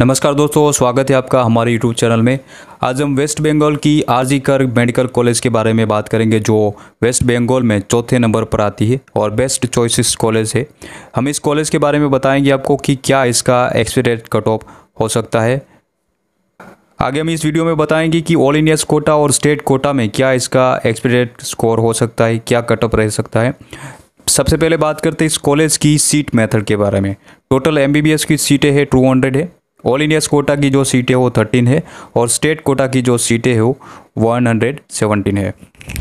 नमस्कार दोस्तों, स्वागत है आपका हमारे यूट्यूब चैनल में। आज हम वेस्ट बंगाल की आरजी कर मेडिकल कॉलेज के बारे में बात करेंगे, जो वेस्ट बंगाल में चौथे नंबर पर आती है और बेस्ट चॉइसेस कॉलेज है। हम इस कॉलेज के बारे में बताएंगे आपको कि क्या इसका एक्सपेक्टेड कट ऑफ हो सकता है। आगे हम इस वीडियो में बताएंगे कि ऑल इंडिया कोटा और स्टेट कोटा में क्या इसका एक्सपेक्टेड स्कोर हो सकता है, क्या कट ऑफ रह सकता है। सबसे पहले बात करते हैं इस कॉलेज की सीट मेथड के बारे में। टोटल एमबीबीएस की सीटें है 200 है। ऑल इंडिया कोटा की जो सीटें वो 13 है और स्टेट कोटा की जो सीटें है वो 117 है।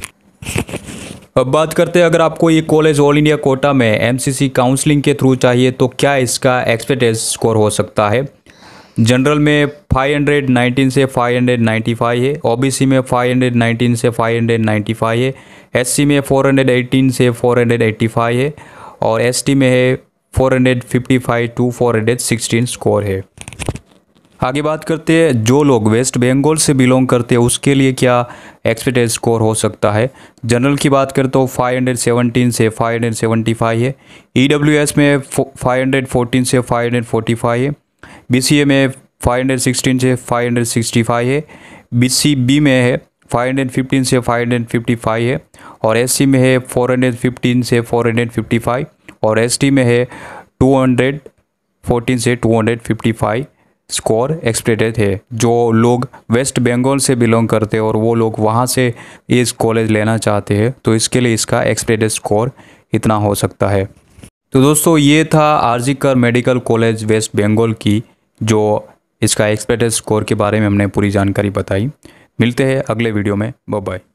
अब बात करते हैं, अगर आपको ये कॉलेज ऑल इंडिया कोटा में एमसीसी काउंसलिंग के थ्रू चाहिए तो क्या इसका एक्सपेक्टेड स्कोर हो सकता है। जनरल में 519 से 595 है, ओबीसी में 519 से 595 है, एससी में 418 से 485 है और एसटी में है 455 टू 416 स्कोर है। आगे बात करते हैं, जो लोग वेस्ट बंगाल से बिलोंग करते हैं उसके लिए क्या एक्सपेक्टेड स्कोर हो सकता है। जनरल की बात करें तो 517 से 575 है, ईडब्ल्यूएस में 514 से 545 है, बीसीए में 516 से 565 है, बीसीबी में है 515 से 555 है और एससी में है 415 से 455 और एसटी में है 214 से 255 स्कोर एक्सपेक्टेड है। जो लोग वेस्ट बंगाल से बिलोंग करते हैं और वो लोग वहाँ से इस कॉलेज लेना चाहते हैं तो इसके लिए इसका एक्सपेक्टेड स्कोर इतना हो सकता है। तो दोस्तों, ये था आरजी कर मेडिकल कॉलेज वेस्ट बंगाल की, जो इसका एक्सपेक्टेड स्कोर के बारे में हमने पूरी जानकारी बताई। मिलते हैं अगले वीडियो में। Bye bye.